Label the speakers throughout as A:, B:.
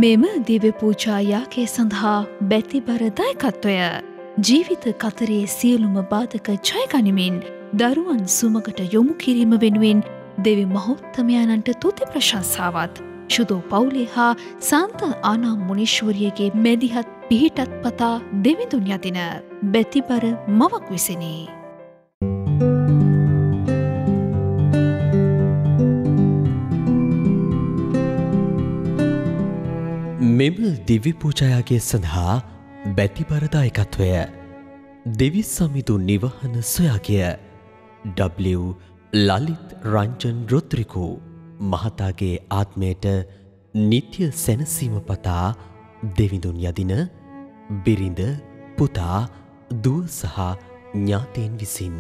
A: මෙම දිව්‍ය පූජා යාගය සඳහා බැතිබර දායකත්වය ජීවිත කතරේ සියලුම බාධක ජය ගනිමින් දරුවන් සුමකට යොමු කිරීම වෙනුවෙන් දෙවි මහෝත්තමයන්ට තුති ප්‍රශංසාවත් ශුදෝ පවුලේ හා සාන්ත ආනා මුනීශ්වරියගේ මැදිහත් පිහිටත් පතා දෙවිඳුන් යදින බැතිබර මවක් විසිනි.
B: මෙම දිව්‍ය පූජායාගය සඳහා බැතිබර දායකත්වය දෙවි සමිඳු නිවහන සොයාගිය W ලලිත් රංජන් රොද්රිගෝ මහතාගේ ආත්මයට නිත්‍ය සැනසීම පතා දෙවිඳුන් යදින බිරිඳ පුතා දුව සහ ඥාතීන් විසින්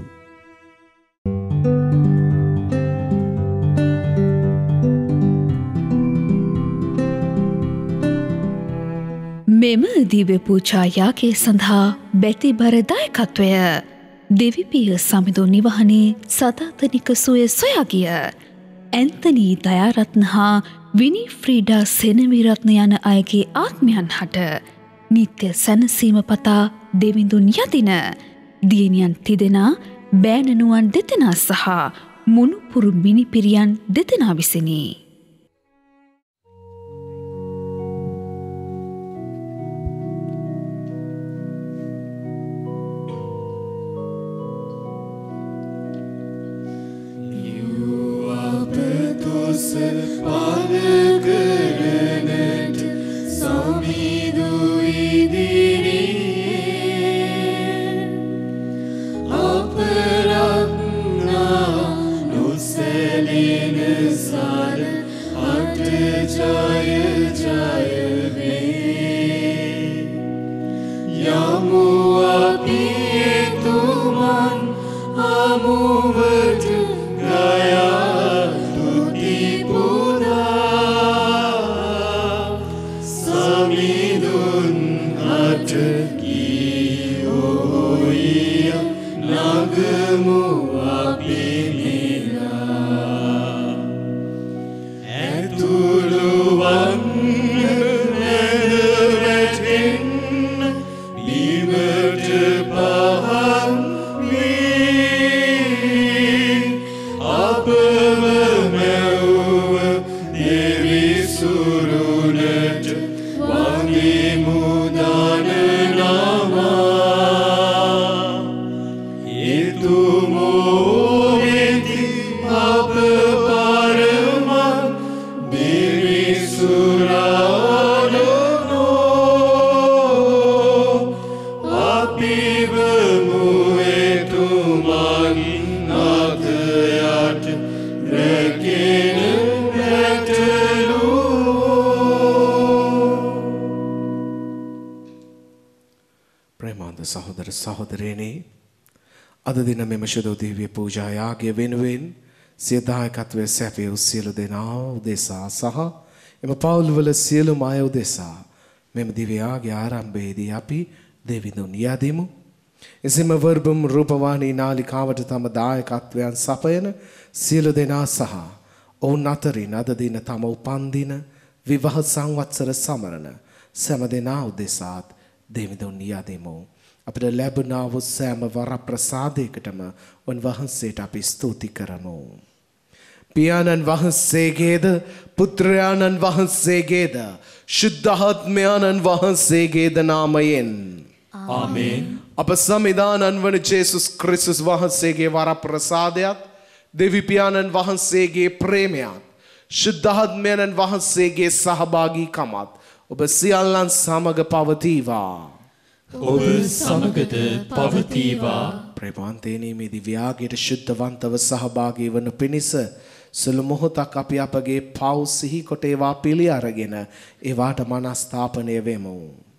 A: මෙම දිව්‍ය පූජා යාගය සඳහා බැතිබර දායකත්වය දෙවිපිය සමිඳු නිවහනේ සදාතනික සුවය සොයාගිය ඇන්තනී දයාරත්න හා විනිෆ්‍රීඩා සෙනවිරත්න යන අයගේ ආත්මයන් හට නිත්‍ය සැනසීම පතා දෙවිඳුන් යදින දියණියන් තිදෙනා බෑණනුවන් දෙදෙනා සහ මුණුපුරු මිනිපිරියන් දෙදෙනා විසිනි.
C: අද දින මෙම ශුද්ධ දිව්‍ය පූජා යාගය වෙනුවෙන් සිය දායකත්වයේ සැපයූ සියලු දෙනා උදෙසා සහ එම පවුල්වල සියලුම අය උදෙසා මෙම දිව්‍ය යාගය ආරම්භයේදී අපි දෙවිඳුන් යදිමු. එසේම වර්බම් රූපවාහිනී නාලිකාවට තම දායකත්වයන් සපයන සියලු දෙනා සහ ඔවුන් අතරින් අද දින තම උපන්දින විවාහ සංවත්සර සමරන සෑම දෙනා උදෙසාත් දෙවිඳුන් යදිමු. අපිට ලැබුණා වූ සෑම වරප්‍රසාදයකටම උන්වහන්සේට අපි ස්තුති කරමු. පියාණන් වහන්සේගේද පුත්‍රයාණන් වහන්සේගේද ශුද්ධාත්මයාණන් වහන්සේගේද නාමයෙන්
D: ආමේන්.
C: අප සමිදානන් වන ජේසුස් ක්‍රිස්තුස් වහන්සේගේ වරප්‍රසාදයත් දෙවි පියාණන් වහන්සේගේ ප්‍රේමයත් ශුද්ධාත්මයාණන් වහන්සේගේ සහභාගීකමත් ඔබ සියල්ලන් සමග පවතිවා.
D: ඔබ සමගද පවතිවා.
C: ප්‍රේමවන්තයනි මේ දිව්‍යාගයට ශුද්ධවන්තව සහභාගී වන පිණිස සුළු මොහොතක් අපි අපගේ පව් සිහි කොට ඒවා පිළි අරගෙන ඒවාට මනස්ථාපනය වෙමු.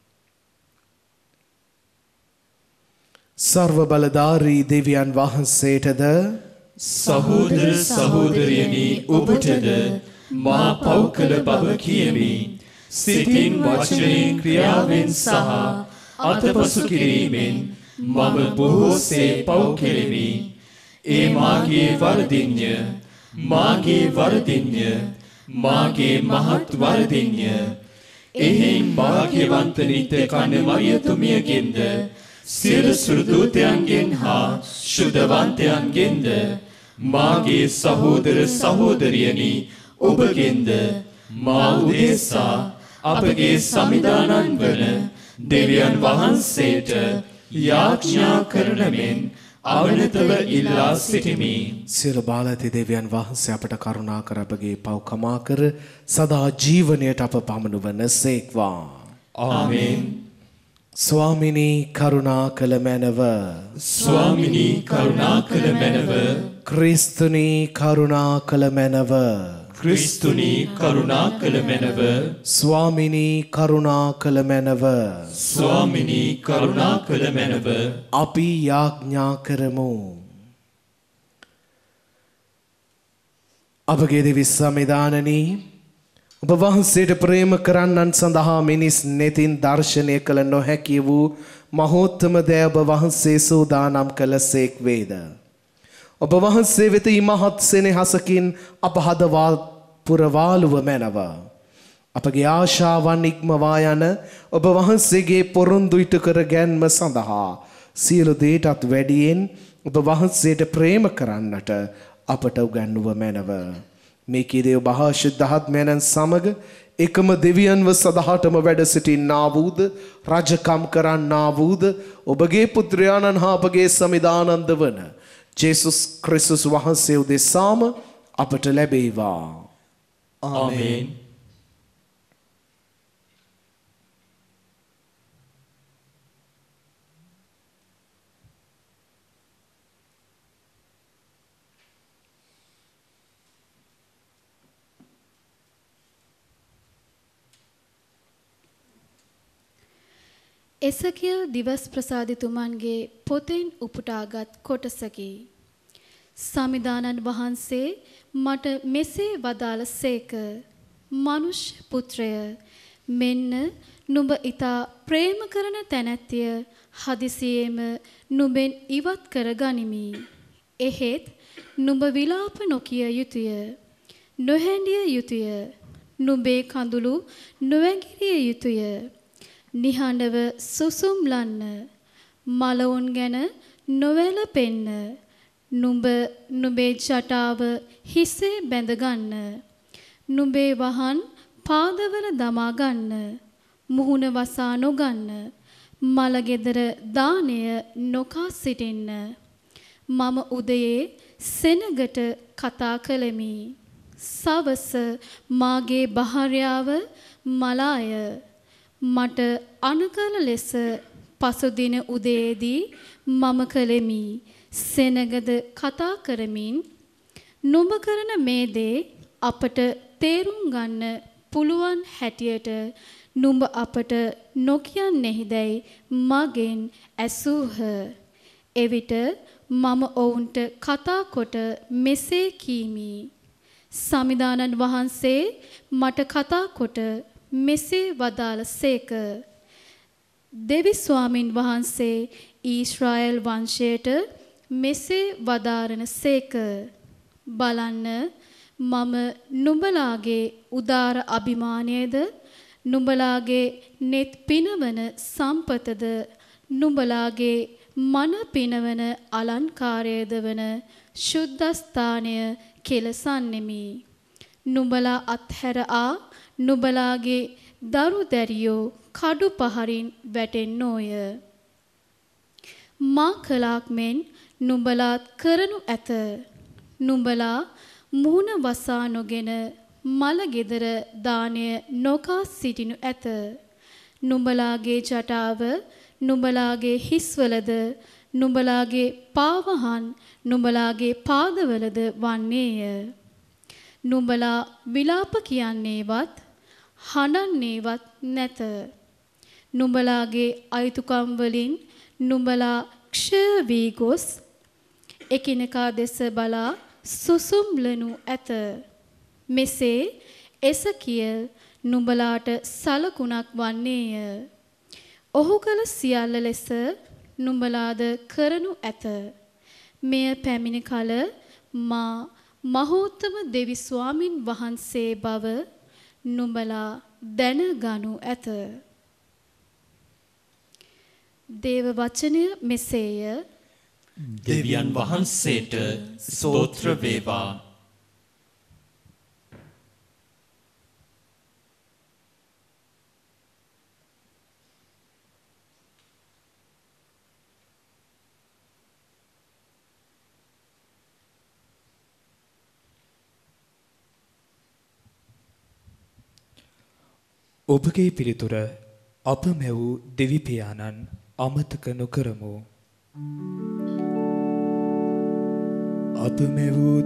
C: සර්ව බලධාරී දෙවියන් වහන්සේටද
D: සහෝදර සහෝදරියනි ඔබටද මා පව් කළ බව කියමි. සිතින් වචනයෙන් ක්‍රියාවෙන් සහ අතපසු කිරීමෙන් මම බොහෝසේ පව් කෙරෙමි. ඒ මාගේ වරදින්ය, මාගේ වරදින්ය, මාගේ මහත් වරදින්ය. එහෙන් භාග්‍යවන්ත නිත්‍ය කන්‍ය මරියතුමියගෙන්ද සියලු සුදූතයන්ගෙන් හා ශුද්ධවන්තයන්ගෙන්ද මාගේ සහෝදර සහෝදරියනි ඔබගෙන්ද මා උදෙසා අපගේ සමිදානන් වන දෙවියන් වහන්සේට යාඥා කරන මෙන් අවනතව ඉල්ලා සිටිමි.
C: සියලු බාලති දෙවියන් වහන්සේ අපට කරුණා කර අපගේ පව් කමා කර සදා ජීවනයට අප පමුණුවන සේක්වා.
D: ආමේන්.
C: ස්වාමිනී කරුණා කළ මැනව.
D: ස්වාමිනී කරුණා කළ මැනව.
C: ක්‍රිස්තුනී කරුණා කළ මැනව.
D: ක්‍රිස්තුනී කරුණා කළ මැනව.
C: ස්වාමිනී කරුණා කළ මැනව.
D: ස්වාමිනී කරුණා කළ මැනව.
C: අපි යාඥා කරමු. අපගේ දෙවි සමිදානනී ඔබ වහන්සේට ප්‍රේම කරන්නන් සඳහා මිනිස් නෙතින් දර්ශනය කළ නොහැකි වූ මහෝත්තම දෑ ඔබ වහන්සේ සූදානම් කළසේක් වේද. ඔබ වහන්සේ වෙත ඉමහත් සෙනෙහසකින් අප හදවා පුරවාලුව මැනව. අපගේ ආශාවන් ඉක්මවා යන ඔබ වහන්සේගේ පොරොන්දු ඉටු කර ගැන්ම සඳහා සියලු දේටත් වැඩියෙන් ඔබ වහන්සේට ප්‍රේම කරන්නට අපට උගන්වුව මැනව. මේ කීදේ ඔබ ශුද්ධාත්මයන් සමග එකම දෙවියන්ව සදහටම වැඩ සිටින්නා වූද රජකම් කරන්නා වූද ඔබගේ පුත්‍රයාණන් හා අපගේ සමිදානන්ද වන ජේසුස් ක්‍රිස්තුස් වහන්සේ උදෙසාම අපට ලැබේවා.
D: ආමේන්.
E: එසකියල් දිවස් ප්‍රසාදිතුමන්ගේ පොතෙන් උපුටාගත් කොටසකි. සමිදානන් වහන්සේ මට මෙසේ වදාළ සේක. මනුෂ්‍ය පුත්‍රය, මෙන්න නුඹ ඊතා ප්‍රේම කරන තැනැත්තිය හදිසියේම නුඹෙන් ඉවත් කර ගනිමි. එහෙත් නුඹ විලාප නොකිය යුතුය, නොහැඬිය යුතුය, නුඹේ කඳුළු නොවැගිරිය යුතුය. නිහඬව සුසුම් ලන්න, මලවුන් ගැන නොවැළපෙන්න. නුඹේ ජටාව හිසේ බැඳ ගන්න. නුඹේ වහන් පාදවල දමා ගන්න. මුහුණ වසා නොගන්න. මලගෙදර දාණය නොකා සිටින්න. මම උදයේ සෙනගට කතා කළෙමි. සවස මාගේ භාර්යාව මලාය. මට අනකල ලෙස පසුදින උදේදී මම කළෙමි. සෙනගද කතා කරමින් නුඹ කරන මේ දේ අපට තේරුම් ගන්න පුළුවන් හැටියට නුඹ අපට නොකියන්නේහිදැයි මගෙන් ඇසූහ. එවිට මම ඔවුන්ට කතා කොට මෙසේ කීමි. සමිදානන් වහන්සේ මට කතා කොට මෙසේ වදාළ සේක. දෙවි ස්වාමින් වහන්සේ ඊශ්‍රායල් වංශයට මෙසේ වදාරන සේක. බලන්න, මම නුඹලාගේ උදාර අභිමානයද නුඹලාගේ නෙත් පිනවන සම්පතද නුඹලාගේ මන පිනවන අලංකාරයද වන ශුද්ධස්ථානය කෙලසන්නෙමි. නුඹලා අත්හැර නුඹලාගේ දරු දැරියෝ කඩු පහරින් වැටෙන්නෝය. මා කලාක් මෙන් නුඹලාත් කරනු ඇත. නුඹලා මුහුණ වසා නොගෙන මල ගෙදර දාණය නොකා සිටිනු ඇත. නුඹලාගේ ජටාව නුඹලාගේ හිස්වලද නුඹලාගේ පාවහන් නුඹලාගේ පාදවලද වන්නේය. නුඹලා විලාප කියන්නේවත් හඬන්නේවත් නැත. නුඹලාගේ අයිතුකම් වලින් නුඹලා ක්ෂය වී ගොස් එකිනෙකා දෙස බලා සුසුම්ලනු ඇත. මෙසේ එසකියල් නුඹලාට සලකුණක් වන්නේය. ඔහු කළ සියල්ල ලෙස නුඹලාද කරනු ඇත. මෙය පැමිණි කල මා මහෝත්තම දෙවි ස්වාමින් වහන්සේ බව නුඹලා දැනගනු ඇත. දේව වචනය මෙසේය.
D: දෙවියන් වහන්සේට ස්තෝත්‍ර වේවා.
F: ඔබගේ පිළිතුර අප මැවූ දෙවිපියාණන් අමතක නොකරමු. අප මැවූ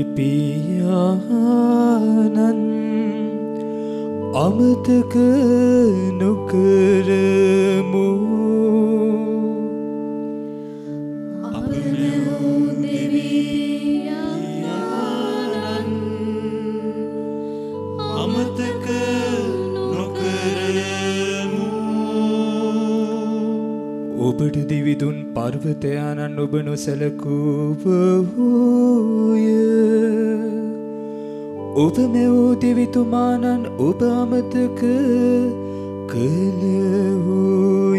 F: දෙවිපියාණන් අමතක නොකරමු.
E: අප මැවූ දෙවිපියාණන්
D: අමතක
F: ඔබට දිවිදුන් පර්වතයාණන් ඔබ නොසැලකූවෝය. ඔබ මැවූ දෙවිතුමාණන් ඔබ අමතක කළවෝය.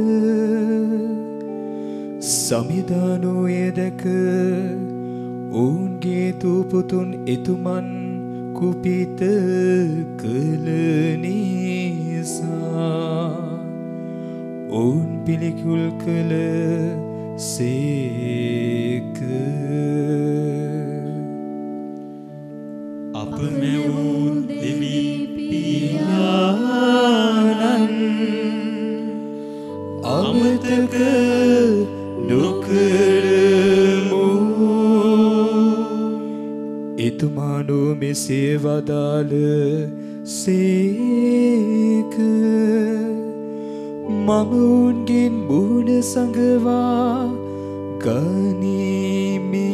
F: සමිධානෝය දැක ඔවුන්ගේ දූපුතුන් එතුමන් කුපිත කළ නිසා ඔවුන් පිළිකුල් කළ සේක.
D: අප මැවූ දෙවිපියාණන් අමතක නොකරමු.
F: එතුමානෝ මෙසේ වදාළ සේක. මම ඔවුන්ගෙන් මුහුණ සඟවා ගනිමි.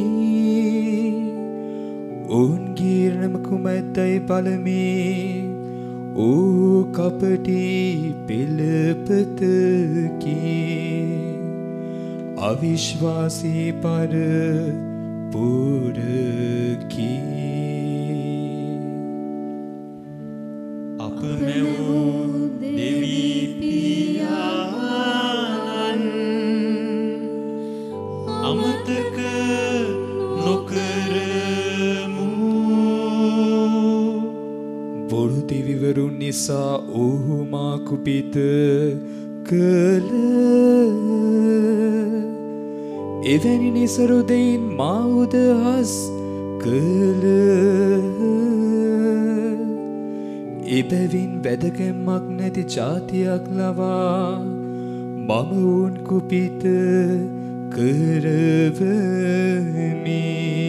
F: ඔවුන්ගේ නම කුමැත්තයි පළමි. ඕ කපටි පෙළපතකි. අවිශ්වාසී පර පුරකි.
D: අප මැවූ දෙවිපියාණන් අමතක නොකරමු.
F: බොරු දෙවිවරුන් නිසා ඔහු මා කුපිත කළ. එවැනි නිසරු දෙයින් මා උදහස් කළ. එබැවින් වැදගැම්මක් නැති ජාතියක් ලවා මම ඔවුන් කුපිත කරවමි.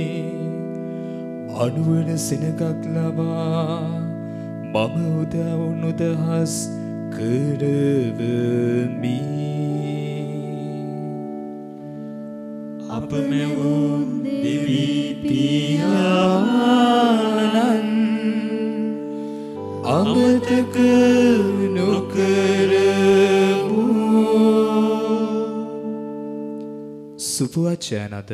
F: අනුවන සෙනගක් ලවා මම උදවුන් උදහස් කරවමි.
D: අප මැවූ දෙවිපියාණන් අමතක නොකරමු.
F: සුපවචනද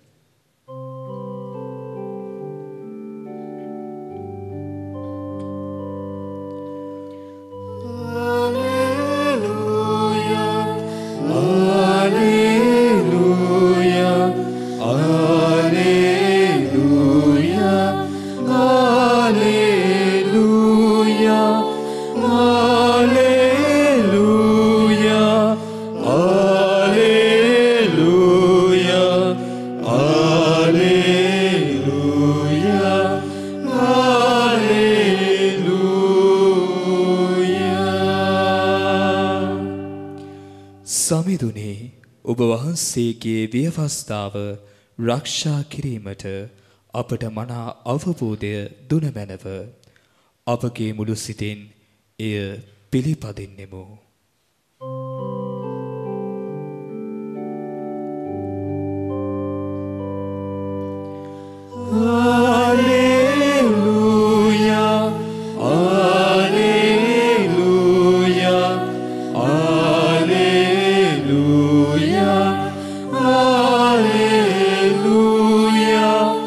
F: සමිඳුනේ ඔබ වහන්සේගේ ව්‍යවස්ථාව රක්ෂා කිරීමට අපට මනා අවබෝධය දුන මැනව. අපගේ මුළු සිතින් එය පිළිපදින්නෙමු.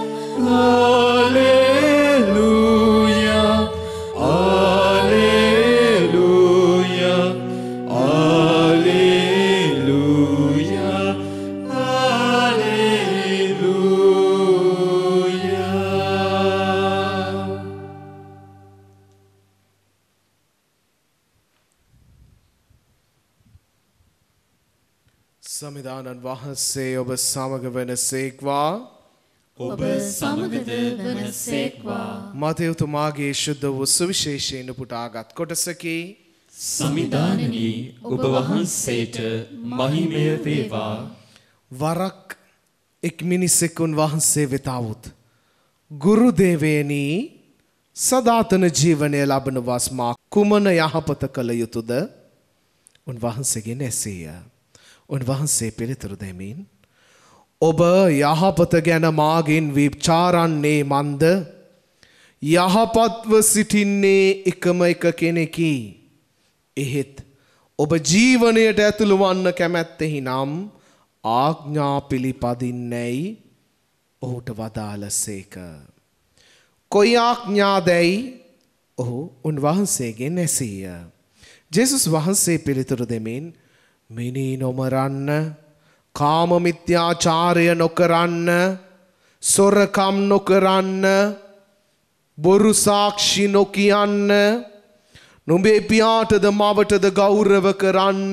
F: Alleluia, alleluia, alleluia.
C: සමිදානන් වහන්සේ ඔබ සමග වනසේක්වා.
E: ඔබ සමගද වනසේක්වා.
C: මතයුතුමාගේ ශුද්ධ වූ සුවිශේෂයෙන් උපුටාගත් කොටසකි.
D: සමිදානනී ඔබ වහන්සේට මහිමය වේවා.
C: වරක් එක් මිනිසෙකුන් වහන්සේ වෙතවුත් ගුරු දේවේනී සදාතන ජීවනය ලබන වස්මා කුමන යහපත කළ යුතුද? උන්වහන්සේගෙන් ඇසීය. උන්වහන්සේ පිළිතුරු දෙමින් ඔබ යහපත ගැන මාගෙන් විචාරන්නේ මන්ද? යහපත්ව සිටින්නේ එකම එක කෙනෙකි. එහෙත් ඔබ ජීවනයට ඇතුළු වන්න කැමැත්තෙහි නම් ආඥා පිළිපදින්නේයි ඔහුට වදාළසේක. කොයි ආඥාදැයි ඔහු උන්වහන්සේගෙන් ඇසීය. ජේසුස් වහන්සේ පිළිතුරු දෙමින් මිනී නොමරන්න, කාම මිත්‍යාචාරය නොකරන්න, සොරකම් නොකරන්න, බොරු සාක්ෂි නොකියන්න, නුඹේ පියාටද මවටද ගෞරව කරන්න,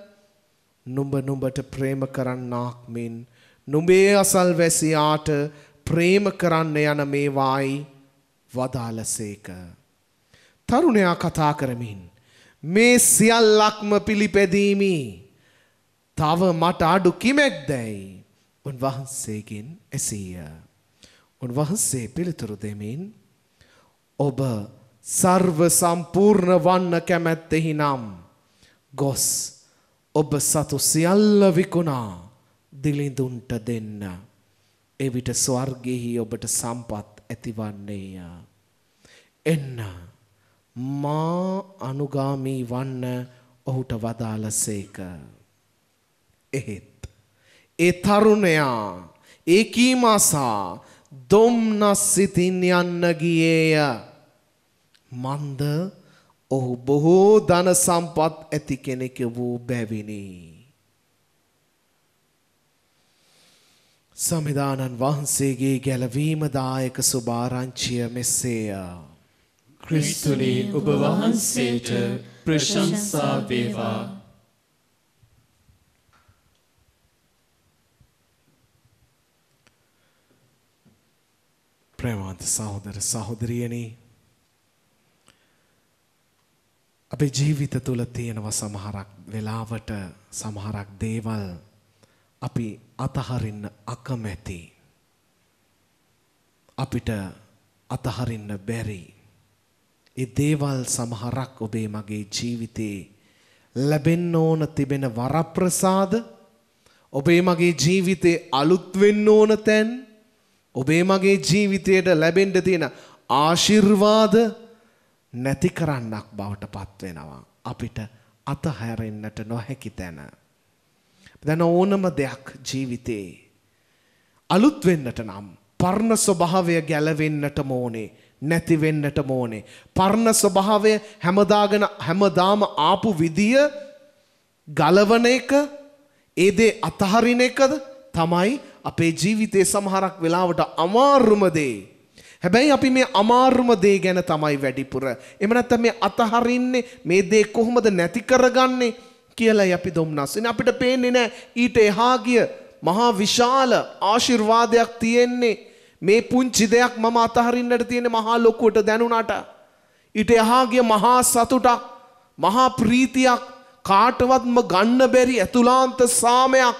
C: නුඹට ප්‍රේම කරන්නාක් මෙන් නුඹේ අසල්වැසියාට ප්‍රේම කරන්න යන මේවායි වදාළසේක. තරුණයා කතා කරමින් මේ සියල්ලක්ම පිළිපැදීමි. තව මට අඩු කිමෙක්දැයි උන්වහන්සේගෙන් ඇසීය. උන්වහන්සේ පිළිතුරු දෙමින් ඔබ සර්ව සම්පූර්ණ වන්න කැමැත්තෙහි නම් ගොස් ඔබ සතු සියල්ල විකුණා දිලිඳුන්ට දෙන්න. එවිට ස්වර්ගෙහි ඔබට සම්පත් ඇතිවන්නේය. එන්න මා අනුගාමී වන්න ඔහුට වදාළසේක. එහෙත් ඒ තරුණයා ඒ කීමාසා දොම්නස් සිතින් යන්න ගියේය. මන්ද ඔහු බොහෝ ධන සම්පත් ඇති කෙනෙක වූ බැවිනි. සමිදානන් වහන්සේගේ ගැලවීමදායක සුභාරංචිය මෙසේය.
D: ක්‍රිස්තුනි ඔබ වහන්සේට ප්‍රශංසා වේවා.
C: ප්‍රේමවන්ත සහෝදර සහෝදරියනි, අපේ ජීවිත තුළ තියෙනවා සමහරක් වෙලාවට සමහරක් දේවල් අපි අතහරින්න අකමැති. අපිට අතහරින්න බැරි. ඒ දේවල් සමහරක් ඔබේ මගේ ජීවිතේ ලැබෙන්න ඕන තිබෙන වරප්‍රසාද, ඔබේ මගේ ජීවිතේ අලුත් වෙන්න ඕන තැන්, ඔබේ මගේ ජීවිතයට ලැබෙන්න තියෙන ආශිර්වාද නැති කරන්නක් බවට පත් වෙනවා. අපිට අතහැරෙන්නට නොහැකි තැන. දැන් ඕනම දෙයක් ජීවිතේ අලුත් වෙන්නට නම් පරණ ස්වභාවය ගැලවෙන්නට ඕනේ, නැති වෙන්නට ඕනේ. පරණ ස්වභාවය හැමදාම ආපු විදිය ගලවන එක, ඒ දේ අතහරින එකද තමයි අපේ ජීවිතේ සමහරක් වෙලාවට අමාරුම දේ. හැබැයි අපි මේ අමාරුම දේ ගැන තමයි වැඩිපුර, එහෙම නැත්නම් මේ අතහරින්නේ, මේ දේ කොහොමද නැති කරගන්නේ කියලායි අපි දොම්නස් වෙන්නේ. අපිට පේන්නේ නැහැ ඊට එහා ගිය මහා විශාල ආශිර්වාදයක් තියෙන්නේ. මේ පුංචි දෙයක් මම අතහරින්නට තියෙන මහා ලොකුවට දැනුණාට ඊට එහා ගිය මහා සතුටක්, මහා ප්‍රීතියක්, කාටවත්ම ගන්න බැරි ඇතුළාන්ත සාමයක්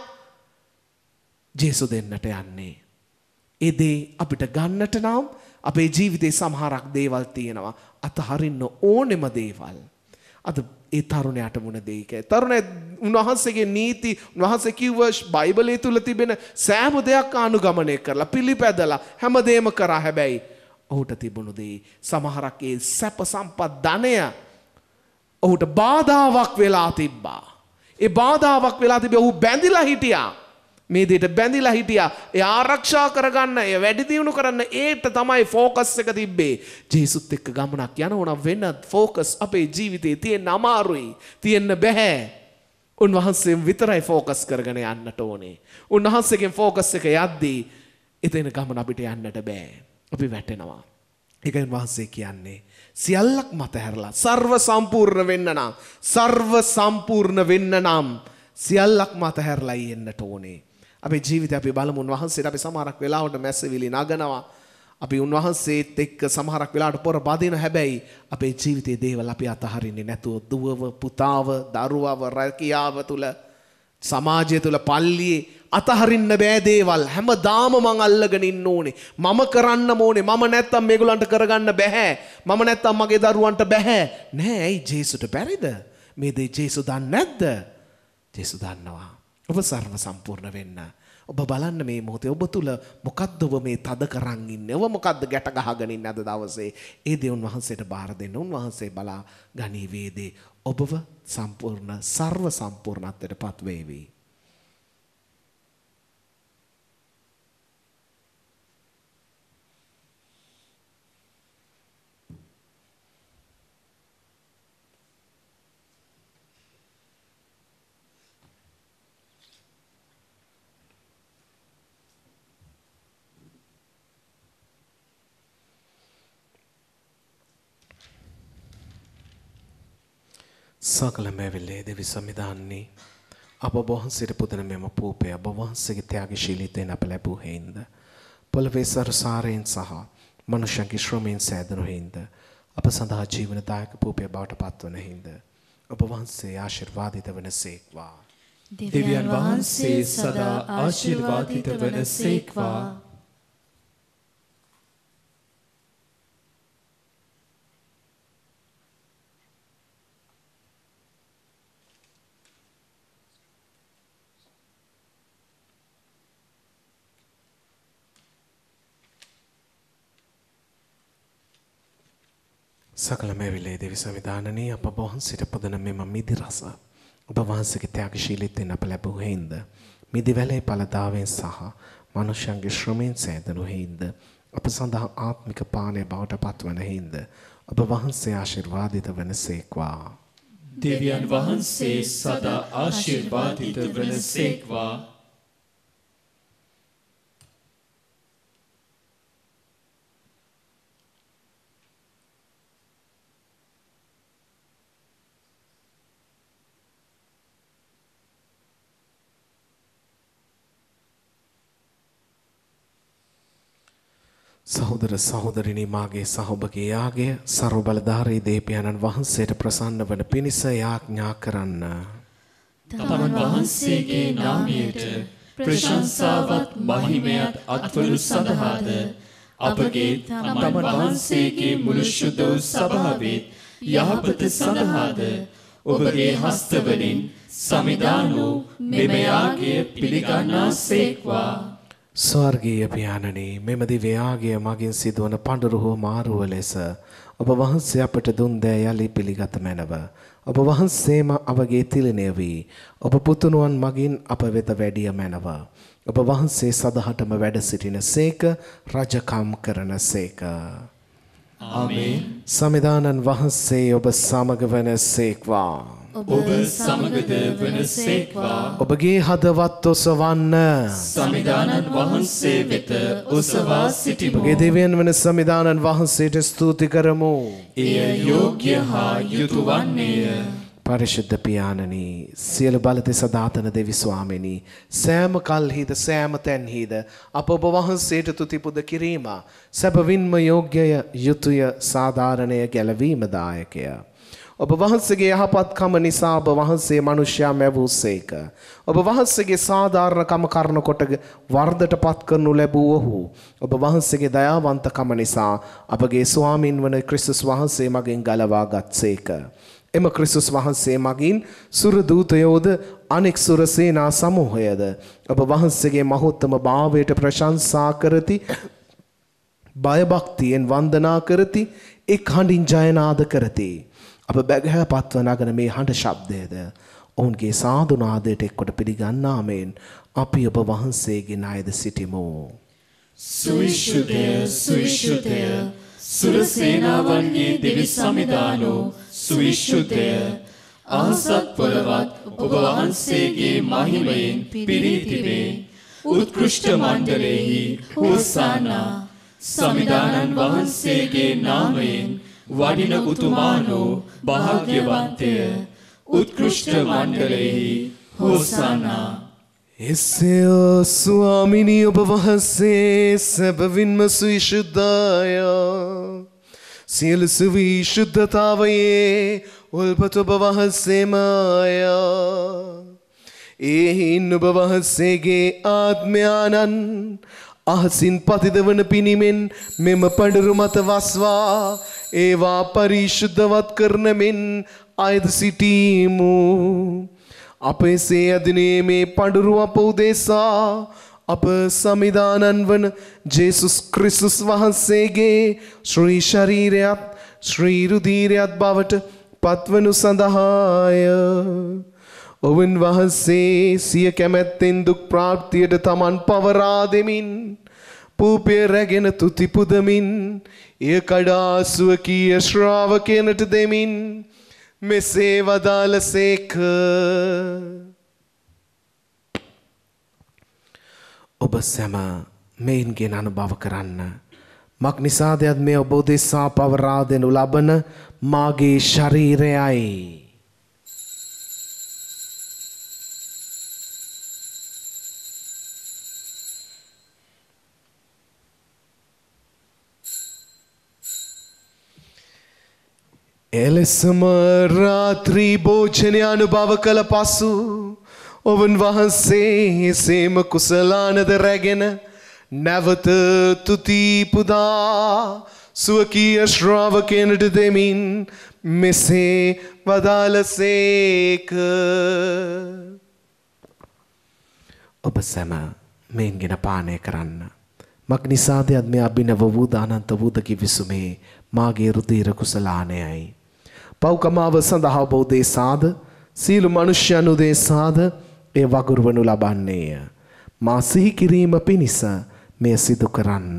C: ජේසු දෙන්නට යන්නේ. ඒ දේ අපිට ගන්නට නම් අපේ ජීවිතේ සමහරක් දේවල් තියෙනවා අතහරින්න ඕනෙම දේවල්. අද ඒ තරුණයාට මුණ දෙයික. තරුණයා උන්වහන්සේගේ නීති, උන්වහන්සේ කිව්ව බයිබලයේ තුල තිබෙන සෑම දෙයක් අනුගමනය කරලා පිළිපැදලා හැමදේම කරා. හැබැයි ඔහුට තිබුණු දේ සමහරක් ඒ සැප සම්පත් ධනය ඔහුට බාධාවක් වෙලා තිබ්බා. ඒ බාධාවක් වෙලා තිබ්බේ ඔහු බැඳිලා හිටියා. මේ දෙයට බැඳිලා හිටියා. ඒ ආරක්ෂා කරගන්න, ඒ වැඩි දියුණු කරන්න ඒට තමයි ફોකස් එක තිබ්බේ. ජේසුත් එක්ක ගමනක් යනවා වෙන ફોකස් අපේ ජීවිතේ තියෙන්න අමාරුයි, තියෙන්න බෑ. උන්වහන්සේ විතරයි ફોකස් කරගෙන යන්නට ඕනේ. උන්වහන්සේගෙන් ફોකස් එක යද්දී එතන ගමන අපිට යන්නට බෑ. අපි වැටෙනවා. ඒකෙන් වහන්සේ කියන්නේ සියල්ලක් මත හැරලා සර්ව සම්පූර්ණ වෙන්න නම්, සර්ව සම්පූර්ණ වෙන්න නම් සියල්ලක්ම අතහැරලා එන්නට ඕනේ. අපේ ජීවිතය අපි බලමු උන්වහන්සේට අපි සමහරක් වෙලාවට මැස්සවිලි නගනවා. අපි උන්වහන්සේත් එක්ක සමහරක් වෙලාවට පොර බදින හැබැයි අපේ ජීවිතයේ දේවල් අපි අතහරින්නේ නැතුව දුවව පුතාව දරුවව රැකියාව තුල සමාජය තුල පල්ලියේ අතහරින්න බෑ දේවල් හැමදාම මං අල්ලගෙන ඉන්න ඕනේ මම කරන්න ඕනේ මම නැත්තම් මේගොල්ලන්ට කරගන්න බෑ මම නැත්තම් මගේ දරුවන්ට බෑ නෑ ඇයි ජේසුට බැරිද මේ දේ ජේසු දන්නේ නැද්ද ජේසු දන්නවා ඔබ සර්ව සම්පූර්ණ වෙන්න ඔබ බලන්න මේ මොහොතේ ඔබ තුල මොකද්ද ඔබ මේ තද කරන් ඉන්නේ ඔබ මොකද්ද ගැට ගහගෙන ඉන්නේ අද දවසේ ඒ දේ උන්වහන්සේට බාර දෙන්න උන්වහන්සේ බලා ගනීවි දේ ඔබව සම්පූර්ණ සර්ව සම්පූර්ණත්වයට පත් වේවි සකල මැවිල්ලේ දෙවි සම්විධානයේ අප වහන්සේට පුදන මෙම පූපය ඔබ වහන්සේගේ ත්‍යාගශීලීත්වයෙන් අප ලැබූ හේින්ද පොළවේ සරසාරයෙන් සහ මනුෂ්‍යන්ගේ ශ්‍රමයෙන් සෑදුණු හේින්ද අප සඳහා ජීවනදායක පූපය බවට පත්වන හේින්ද ඔබ වහන්සේ ආශිර්වාදිත වනසේක්වා
D: දෙවියන් වහන්සේ සදා ආශිර්වාදිත වනසේක්වා
C: සකල මැවිලේ දෙවි සමිධානනී අප වහන්සේට පුදන මෙම මිදි රස ඔබ වහන්සේගේ ත්‍යාගශීලීත්වයෙන් අප ලැබූ හේින්ද මිදි වැලේ ඵලදාවෙන් සහ මනුෂ්‍යන්ගේ ශ්‍රමයෙන් සෑදුණු හේින්ද අප සඳහා ආත්මික පානය බවට පත්වන හේින්ද ඔබ වහන්සේ ආශිර්වාදිත වනසේක්වා
D: දෙවියන් වහන්සේ සදා ආශිර්වාදිත වනසේක්වා
C: සහෝදර සහෝදරිනී මාගේ සහොබගේ යාගය සර්ව බලධාරී දේවයන්න් වහන්සේට ප්‍රසන්න වන පිණිස යාඥා කරන්න.
D: තමන් වහන්සේගේ නාමයට ප්‍රශංසාවත් මහිමයත් අත්වනු සඳහාද අපගේ තමන් වහන්සේගේ මුළු ශුද්ධ සභාවේ යහපත සඳහාද ඔබගේ හස්තවලින් සමිදාන වූ මෙම යාගය පිළිගන්නාසේක්වා.
C: ස්වර්ගීය පියාණනි මෙම දිව්‍ය යාගය මගින් සිදුවන පඬුරු මාරුව ලෙස ඔබ වහන්සේ අපට දුන් දෑ යලි පිළිගත මැනව. ඔබ වහන්සේම අවගේ තිලනය වී ඔබ පුතුණුවන් මගින් අප වෙත වැඩිය මැනව. ඔබ වහන්සේ සදහටම වැඩ සිටින සේක රජකම් කරන සේක.
D: ආමේන්.
C: සමිදානන් වහන්සේ ඔබ සමග වන සේක්වා.
D: ඔබ සමගද වනසේක්වා.
C: ඔබගේ හදවත් ඔසවන්න
D: සමිදානන් වහන්සේ වෙත ඔසවා සිටිමු.
C: ඔබගේ දෙවියන් වන සමිදානන් වහන්සේට ස්තුති කරමු.
D: එය යෝග්‍ය හා යුතු වන්නේය.
C: පරිශුද්ධ පියාණනි සියලු බලතෙස දාතන දෙවි ස්වාමිනී සෑම කල්හිද සෑම තැන්හිද අප ඔබ වහන්සේට තුති පුද කිරීම සැබවින්ම යෝග්‍යය යුතුය සාධාරණය ගැලවීමදායකය. ඔබ වහන්සේගේ යහපත්කම නිසා ඔබ වහන්සේ මනුෂ්‍යයා මැවූසේක. ඔබ වහන්සේගේ සාධාරණකම කරන කොට වර්ධට පත් කරනු ලැබූ ඔහු ඔබ වහන්සේගේ දයාවන්තකම නිසා අපගේ ස්වාමින් වන ක්‍රිස්තුස් වහන්සේ මගින් ගලවා ගත්සේක. එම ක්‍රිස්තුස් වහන්සේ මගින් සුර දූතයෝද අනෙක් සුර සේනා සමූහයද ඔබ වහන්සේගේ මහෝත්තම භාවයට ප්‍රශංසා කරති, බය භක්තියෙන් වන්දනා කරති, එක් හඬින් ජයනාද කරති. අප බැගෑ පත්ව නගන මේ හඬ ශබ්දයද ඔවුන්ගේ සාදු නාදයට එක්කොට පිළිගන්නාමෙන් අපි ඔබ වහන්සේගේ ණයද සිටිමු.
D: සුවිශුද්ධය සුවිශුද්ධය සුර සේනාවන්ගේ දෙවි සමිදානෝ සුවිශුද්ධය අහසත් පොළවත් ඔබ වහන්සේගේ මහිමයෙන් පිරී තිබේ. උත්කෘෂ්ඨ මණ්ඩලෙහි හෝසානා සමිදානන් වහන්සේගේ නාමයෙන් වඩින උතුමානෝ භාග්‍යවන්තය. උත්කෘෂ්ඨ මණ්ඩලෙහි හෝසානා.
C: එසේ ස්වාමිනී ඔබ වහන්සේ සැබවින්ම සවිශුද්ධය. සියලු සවිශුද්ධතාවයේ උල්පත ඔබ වහන්සේමය. එහින් ඔබ වහන්සේගේ ආත්මයානන් අහසින් පතිතවන පිණිමෙන් මෙම පඬුරු මත වස්වා ඒවා පරිශුද්ධවත් කරන මෙන් අයද සිටීමු. අප එසේ අදිනේ මේ පඬුරු අප උදෙසා අප සමිදානන් වන ජේසුස් ක්‍රිස්තුස් වහන්සේගේ ශ්‍රී ශරීරයත් ශ්‍රී රුධීරයත් බවට පත්වනු සඳහාය. ඔවුන් වහන්සේ සිය කැමැත්තෙන් දුක් ප්‍රාප්තියට තමන් පවරා දෙමින් පූපය රැගෙන තුති පුදමින් එය කඩා ස්වකීය ශ්‍රාවකයනට දෙමින් මෙසේ වදාළසේක. ඔබ සැම මෙයින්ගෙන් අනුභව කරන්න. මක් නිසාදයත් මේ ඔබ උදෙසා පවරා දෙනු ලබන මාගේ ශරීරයයි. එලෙසම රාත්‍රී භෝජනය අනුභව කළ පසු ඔවුන් වහන්සේ එසේම කුසලානද රැගෙන නැවත තුති පුදා ස්වකීය ශ්‍රාවකයනට දෙමින් මෙසේ වදාළසේක. ඔබ සැම මෙයින්ගෙන පානය කරන්න. මක් නිසාදයත් මේ අභිනව වූ දානන්ත වූද කිවිසුමේ මාගේ රුධීර කුසලානයයි. පව්කමාව සඳහා ඔබ උදෙසාද සීල මනුෂ්‍යයන් උදෙසාද එය වගුරුවනු ලබන්නේය. මා සිහි කිරීම පිණිස මෙය සිදු කරන්න.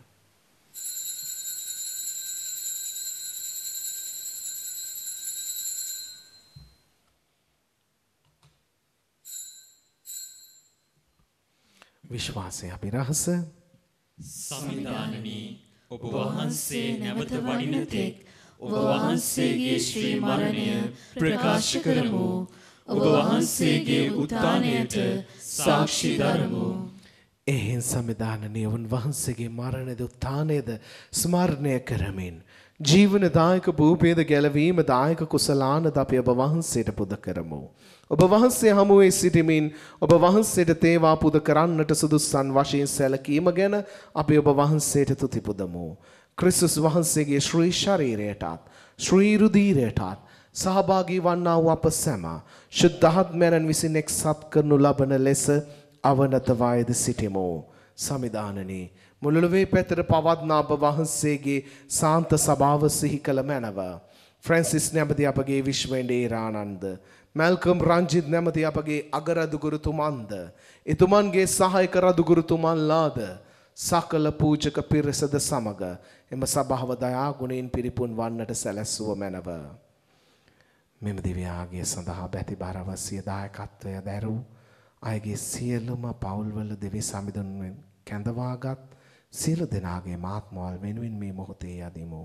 C: විශ්වාසය අපි රහස
D: සමිදානනි ඔබ වහන්සේ නැවත වඩින තෙක් ඔබ වහන්සේගේ ශ්‍රී මරණය ප්‍රකාශ කරමු. ඔබ වහන්සේගේ උත්ථානයට සාක්ෂි දරමු.
C: එහෙන් සමිදානනි ඔවුන් වහන්සේගේ මරණද උත්ථානයද ස්මරණය කරමින් ජීවනදායක භූපේද ගැලවීම දායක කුසලානද අපි ඔබ වහන්සේට පුද කරමු. ඔබ වහන්සේ හමුවේ සිටිමින් ඔබ වහන්සේට තේවා පුද කරන්නට සුදුස්සන් වශයෙන් සැලකීම ගැන අපි ඔබ වහන්සේට තුති පුදමු. ක්‍රිස්තුස් වහන්සේගේ ශ්‍රී ශරීරයටත් ශ්‍රී රුධීරයටත් සහභාගී වන්නා වූ අප සැම ශුද්ධාත්මයන් විසින් එක්සත් කරනු ලබන ලෙස අවනත වායද සිටිමු. සමිදානනි මුළුල්ලේ පැතර පවත්නා ඔබ වහන්සේගේ සාන්ත සභාව සිහි කළ මැනව. ෆ්‍රැන්සිස් නැමැති අපගේ විශ්වේන්ද්‍රානන්ද මැල්කම් රංජිත් නැමැති අපගේ අගරදුගුරුතුමන්ද එතුමන්ගේ සහායක රදුගුරුතුමන්ලාද සකල පූජක පිරිසද සමග එම සභාව දයා ගුණයෙන් පිරිපුන් වන්නට සැලැස්සුව මැනව. මෙම දිව්‍යාගය සඳහා බැතිබරව සිය දායකත්වය දැරූ අයගේ සියලුම පවුල්වල දෙවි සමිඳුන්වෙන් කැඳවාගත් සියලු දෙනාගේ ආත්මවල වෙනුවෙන් මේ මොහොතේ යදිමු.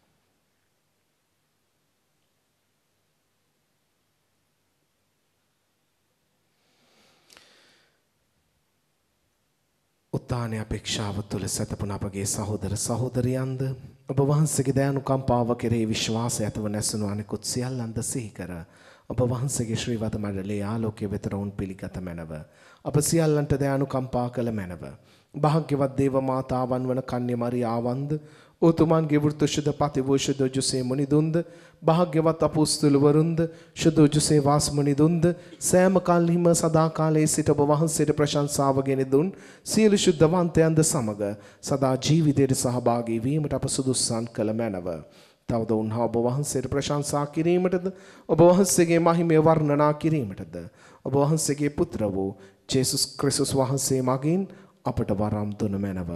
C: උත්තානය අපේක්ෂාව තුළ සැතපුණ අපගේ සහෝදර සහෝදරියන්ද ඔබ වහන්සේගේ දයානුකම්පාව කෙරෙහි විශ්වාසය ඇතිව නැසුණු අනෙකුත් සියල්ලන්ද සිහි කර ඔබ වහන්සේගේ ශ්‍රී වද මඩලේ ආලෝකයේ වෙත වුන් පිළිගත මැනව. අප සියල්ලන්ට දයානුකම්පා කළ මැනව. භාග්‍යවත් දේව මාතාවන් වන කන්‍ය මරියාවන්ද උතුමන්ගේ වෘතු ශුද්ධ පතිවූ ශුද්ධ ජොසේ මුනිදුන්ද භාග්‍යවත් අපොස්තුලවරුන්ද ශුද්ධ ජොසේ වාස් මුනිදුන්ද සෑම කල්හිම සදා කාලයේ සිට ඔබ වහන්සේට ප්‍රශංසාව ගෙන දුන් සියලු ශුද්ධවන්තයන්ද සමග සදා ජීවිතයට සහභාගී වීමට අප සුදුස්සන් කළ මැනව. තවද උන්හා ඔබ වහන්සේට ප්‍රශංසා කිරීමටද ඔබ වහන්සේගේ මහිමය වර්ණනා කිරීමටද ඔබ වහන්සේගේ පුත්‍ර වූ ජේසුස් ක්‍රිස්තුස් වහන්සේ මගින් අපට වරම් දුන මැනව.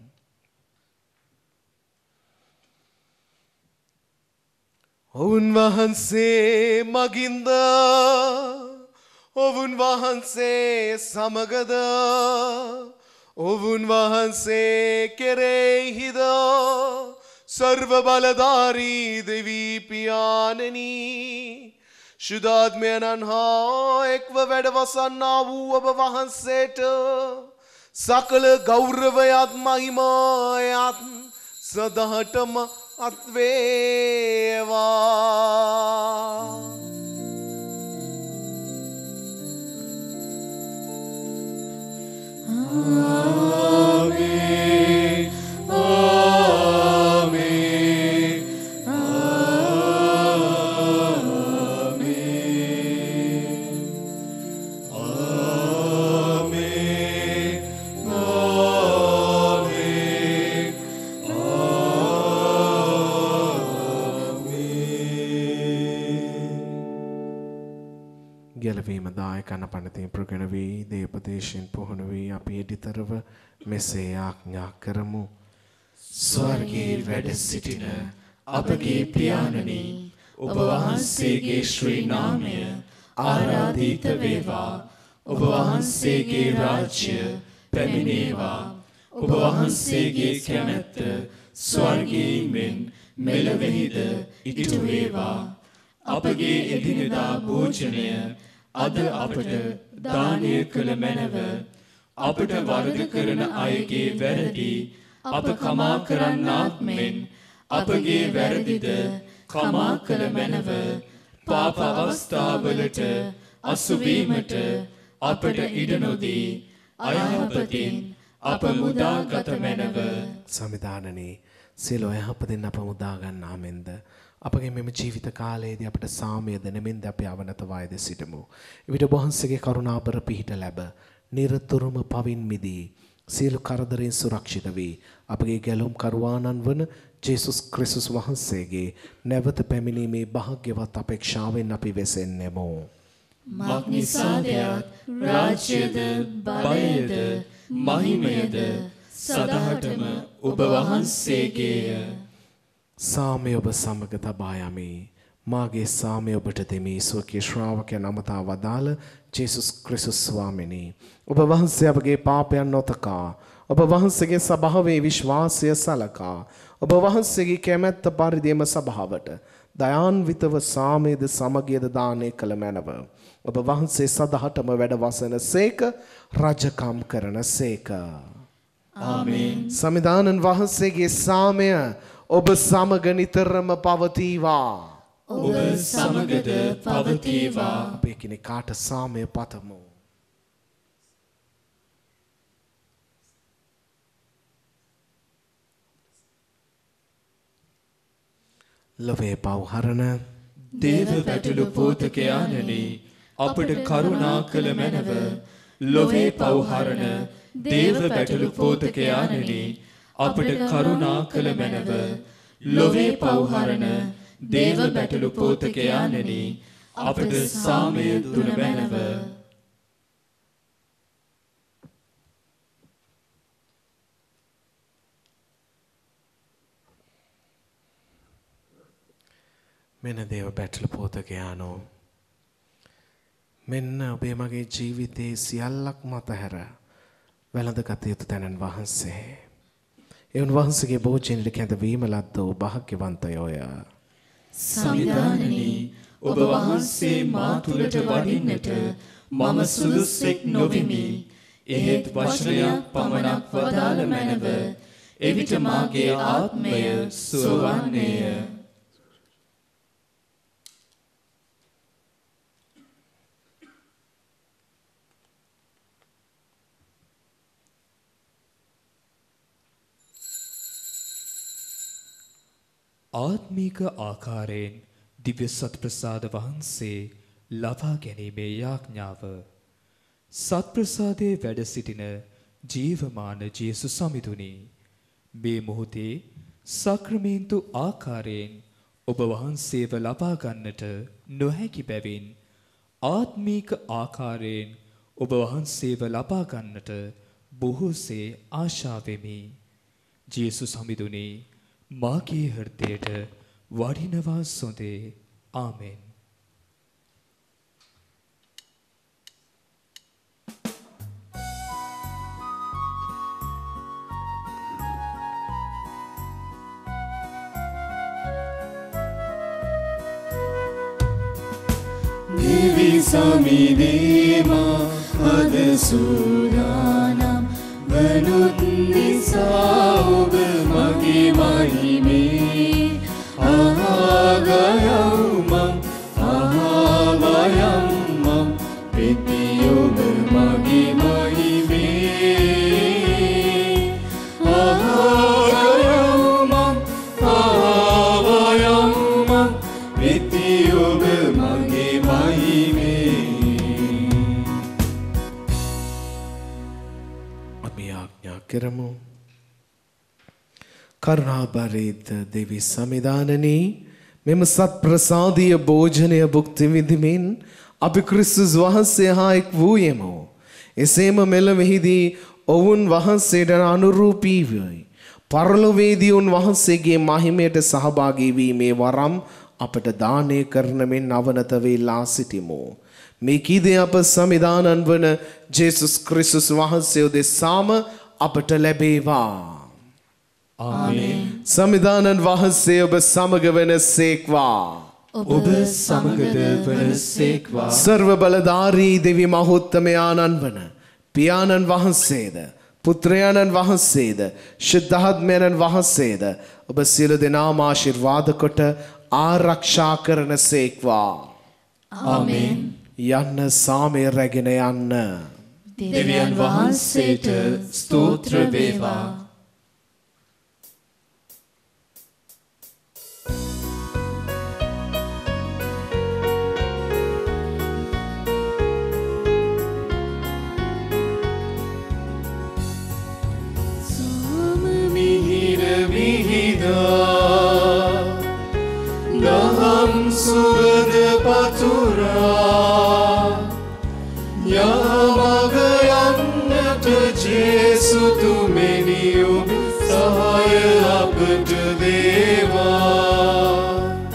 C: ඔවුන් වහන්සේ මගින්ද ඔවුන් වහන්සේ සමගද ඔවුන් වහන්සේ කෙරෙහිද සර්ව බලධාරී දෙවී පියාණනි ශුද්ධාත්මයන්න් හා එක්ව වැඩවසන්නා වූ ඔබ වහන්සේට සකල ගෞරවයත් මහිමායත් සදහටම අත්වේවා. ගැලවීම දායකන පනතින් ප්‍රගණ වී දේපදේශයෙන් පුහුණු වී අපි එඩිතරව මෙසේ ආඥා කරමු.
D: ස්වර්ගයේ වැඩ සිටින අපගේ පියාණනි, ඔබ වහන්සේගේ ශ්‍රී නාමය ආරාධිත වේවා. ඔබ වහන්සේගේ රාජ්‍ය පැමිණේවා. ඔබ වහන්සේගේ කැමැත්ත ස්වර්ගයේ මෙන් මෙලොවෙහිද ඉටු වේවා. අපගේ එදිනෙදා භෝජනය අද අපට දානය කළ මැනව. අපට වරද කරන අයගේ වැරදි අප කමා කරන්නාක් මෙන් අපගේ වැරදිද කමා කළ මැනව. පාප අවස්ථාවලට අසුවීමට අපට ඉඩ නොදී අයහපතින් අප මුදාගත මැනව.
C: සමිධානනී සියලු අයහපතින් අප මුදා ගන්නා මෙන්ද අපගේ මෙම ජීවිත කාලයේදී අපට සාමය දෙනමින්ද අපි අවනත වායද සිටමු. එවිට වහන්සේගේ කරුණාබර පිහිට ලැබ නිරතුරුම පවින් මිදී සියලු කරදරෙන් සුරක්ෂිත වී අපගේ ගැලුම් කරුවාණන් වන ජේසුස් ක්‍රිස්තුස් වහන්සේගේ නැවත පැමිණීමේ භාග්‍යවත් අපේක්ෂාවෙන් අපි වෙසෙන්නෙමු.
D: මක්නිසාදයත් රාජ්‍යද බලයද මහිමයද සදහටම ඔබ වහන්සේගේය.
C: සාමය ඔබ සමග තබා යමි. මාගේ සාමය ඔබට දෙමි. ස්වකීය ශ්‍රාවකයන් අමතා වදාළ ජේසුස් ක්‍රිස්තුස් ස්වාමිනී, ඔබ වහන්සේ අපගේ පාපයන් නොතකා ඔබ වහන්සේගේ සභාවේ විශ්වාසය සලකා ඔබ වහන්සේගේ කැමැත්ත පරිදිම සභාවට දයාන්විතව සාමයද සමගියද දානය කළ මැනව. ඔබ වහන්සේ සදහටම වැඩ වසන සේක, රජකම් කරන සේක.
D: ආමේන්.
C: සමිධානන් වහන්සේගේ සාමය ඔබ සමග නිතරම පවතිවා.
D: ඔබ සමගද පවතිවා.
C: අප එකිනෙකාට සාමය පතමු. ලොවේ පව්හරණ
D: දේව පැටලු පෝතකයාණනි, අපට කරුණා කළ මැනව. ලොවේ පව්හරණ දේව පැටලු පෝතකයාණනි, අපට කරුණා කළ මැනව. ලොවේ පව්හරණ දේව පැටලු පෝතකයාණනි, අපට සාමය දුන මැනව.
C: මෙන්න දේව පැටලු පෝතකයානෝ, මෙන්න ඔබේ මගේ ජීවිතයේ සියල්ලක් මතහැර වැළඳගත යුතු තැනන් වහන්සේ. ඒ උන්වහන්සේගේ භෝජනයට කැඳවීම ලද්දෝ භාග්‍යවන්තයෝය.
D: සමිධානනි, ඔබ වහන්සේ මා තුළට වඩින්නට මම සුදුස්සෙක් නොවිමි. එහෙත් වචනයක් පමණක් වදාළ මැනව. එවිට මාගේ ආත්මය සුවවන්නේය.
F: ආත්මීක ආකාරයෙන් දිව්‍ය සත්ප්‍රසාද වහන්සේ ලබා ගැනීමේ යාඥාව. සත්ප්‍රසාදයේ වැඩ සිටින ජීවමාන ජේසුස් සමිඳුනි, මේ මොහොතේ සක්‍රමේන්තු ආකාරයෙන් ඔබ වහන්සේව ලබා ගන්නට නොහැකි බැවින් ආත්මීක ආකාරයෙන් ඔබ වහන්සේව ලබා ගන්නට බොහෝසේ ආශා වෙමි. ජේසුස් සමිඳුනි, මාගේ හෘදයට වඩිනවා සොඳේ. ආමෙන්.
D: දෙවි සමිදේමා අද සූදානම් වනුත් නිසා ඔබ මගේ මහිමේ ආගයව් මම පිති ඔබ මගේ මහිමේ ආගයව් මම පිති ඔබ මගේ මහිමේ.
C: අපි ආඥා කරමු. කරුණාබරිත දෙවි සමිදානනී මෙම සත් ප්‍රසාදීය භෝජනය භුක්ති විඳිමින් අපි ක්‍රිස්තුස් වහන්සේ හා එක් වූයෙමු. එසේම මෙලොවෙහිදී ඔවුන් වහන්සේට අනුරූපී වී පරලොවේදී උන්වහන්සේගේ මහිමයට සහභාගී වීමේ වරම් අපට දානය කරන මෙන් අවනත වෙලා සිටිමු. මේ කීදේ අප සමිදානන් වන ජේසුස් ක්‍රිස්තුස් වහන්සේ උදෙසාම අපට ලැබේවා.
D: ආමේන්.
C: සමිදානන් වහන්සේ ඔබ සමග වනසේක්වා.
D: ඔබ සමගද වනසේක්වා.
C: සර්ව බලධාරී දෙවි මහෝත්තමයාණන් වන පියාණන් වහන්සේද පුත්‍රයාණන් වහන්සේද ශුද්ධාත්මයන්න් වහන්සේද ඔබ සියලු දෙනාම ආශිර්වාද කොට ආරක්ෂා කරන සේක්වා.
D: ආමේන්.
C: යන්න සාමය රැගෙන යන්න.
D: දෙවියන් වහන්සේට ස්තෝත්‍ර වේවා. දහම් සුවඳ පතුරා යමග යන්නට ජේසු තුමෙනි ඔබ සහාය අපට දේවා.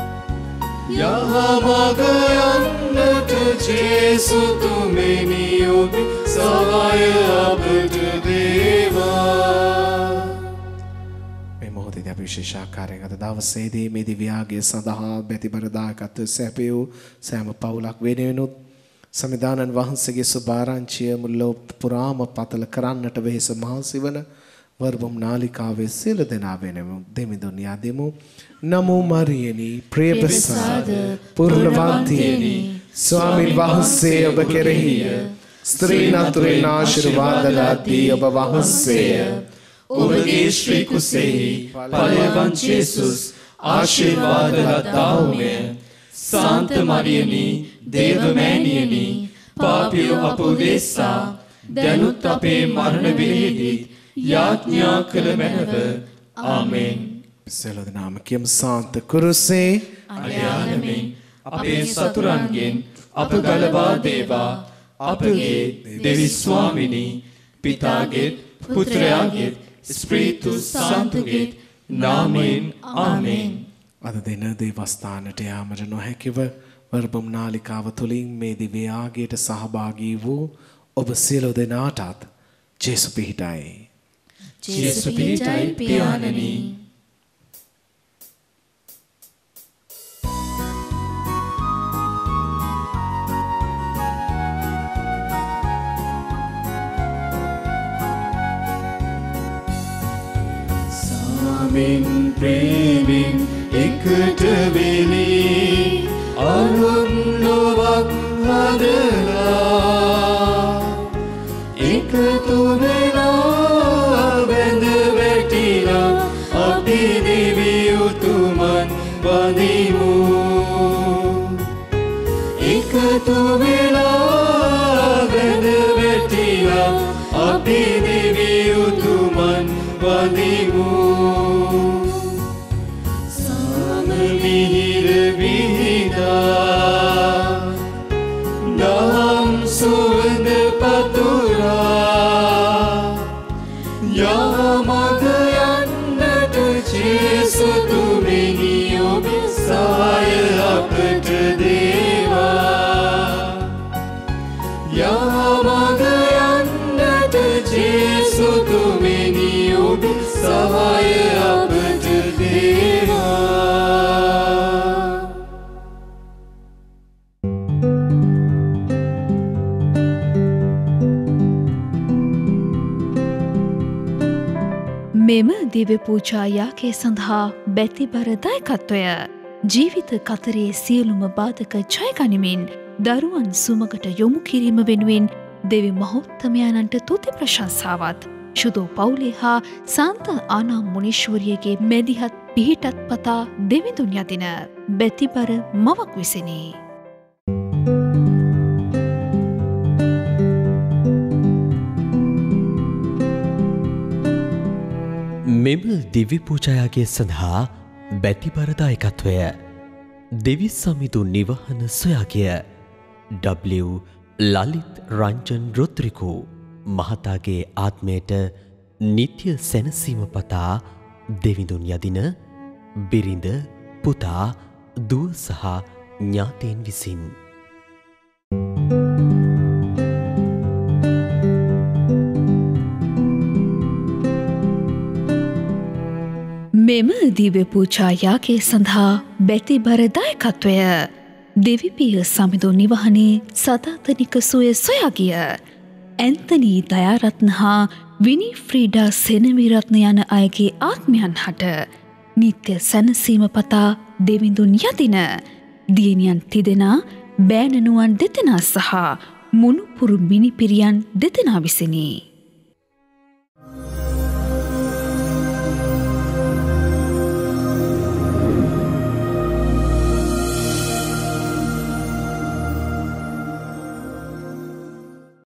D: යමග යන්නට ජේසු තුමෙනි ඔබ සහාය අපට දේවා.
C: විශේෂාකාරයෙන් අද දවසේදී මේ දිව්‍යාගය සඳහා බැතිබරදායකත්වය සැපයූ සෑම පවුලක් වෙනුවෙනුත් සමිදානන් වහන්සේගේ සුභාරංචිය මුල්ලෝ පුරාම පතල කරන්නට වෙහෙස මහන්සි වන වර්බම් නාලිකාවේ සියලු දෙනා වෙනුවෙන් දෙමිඳුන් යදිමු. නමෝ මරියනි ප්‍රේමසාද පුර්ණවන්තියනි ස්වාමීන් වහන්සේ ඔබ කෙරෙහිය. ස්ත්‍රීන් අතුරින් ආශිර්වාද ලද්දී ඔබ වහන්සේය.
D: ඔබගේ ශ්‍රී කුසෙහි ඵලයන්ත ජේසුස් ආශිර්වාද ලද්දාහුමය. සාන්ත මරියනි දේවමෑණියනි පාපියෝ අප උදෙසා දැනුත් අපේ මරණ වේලෙහිදී යාඥා කළ මැනව. ආමේන්.
C: සියලු දෙනාම කියමු සාන්ත කුරුසේ
D: අධ්‍යානමින් අපේ සතුරන්ගෙන් අප ගලවා දේවා. අපගේ දෙවි ස්වාමිනී පිතාගේ පුත්‍රයාගේ ස්ප්‍රීතු සන්තුගේ නාමයෙන් ආමේන්.
C: අද දින දේවස්ථානට යාමට නොහැකිව වර්බම් නාලිකාව තුළින් මේ දිව්‍ය යාගයට සහභාගී වූ ඔබ සියලු දෙනාටත් ජේසු පිහිටයි.
D: ජේසු පිහිටයි පියාණනි. ප්‍රේමෙන් එකට වෙලී අරුත් ලොවක් හදලා එකතු වෙලා බැඳ වැටිලා අපි දෙවි උතුමන් වඳිමු. එකතු වෙලා බැඳ වැටිලා අපි දෙවි උතුමන් වඳිමු. මිහිර විහිදා දහම් සුවඳ පතුරා යමග යන්නට ජේසු තුමෙනි ඔබ සහාය අපට දේවා. යමග යන්නට ජේසු තුමෙනි ඔබ සහාය අපට දේවා.
C: 「あ
D: දේවා.
C: なた ේ
D: あ
C: වා
D: なた ේ 」 දේවා.
A: දිව්‍ය පූජා යාකේ සඳහා බැතිබර දායකත්වය ජීවිත කතරේ සියලුම බාධක ජය ගනිමින් දරුවන් සුමකට යොමු කිරීම වෙනුවෙන් දෙවි මහෝත්තමයාණන්ට තුති ප්‍රශංසාවත් ශුදෝ පවුලේ හා සාන්ත ආනා මුනීශ්වරියගේ මැදිහත් පිහිටත් පතා දෙවිඳුන් යදින බැතිබර මවක් විසිනි.
B: මෙම දිව්‍ය පූජායාගේ සඳහා බැතිබරදායකත්වය දෙවි සමිඳු නිවහන සොයාගිය W. ලලිත් රංජන් රොද්රිකෝ මහතාගේ ආත්මයට නිත්‍ය සැනසීම පතා දෙවිඳුන් යදින බිරිඳ පුතා දුව සහ ඥාතීන් විසින්
A: මෙම දිව්‍ය පූජා යාගයේ සඳහා බැතිබර දායකත්වය දෙවිපිය සමිඳු නිවහනේ සදාතනික සුවය සොයාගිය ඇන්තනී දයාරත්න හා විනිෆ්‍රීඩා සෙනවිරත්න යන අයගේ ආත්මයන් හට නිත්‍ය සැනසීම පතා දෙවිඳුන් යදින දියණියන් තිදෙනා බෑණනුවන් දෙදෙනා සහ මුණුපුරු මිනිපිරියන් දෙදෙනා විසිනි.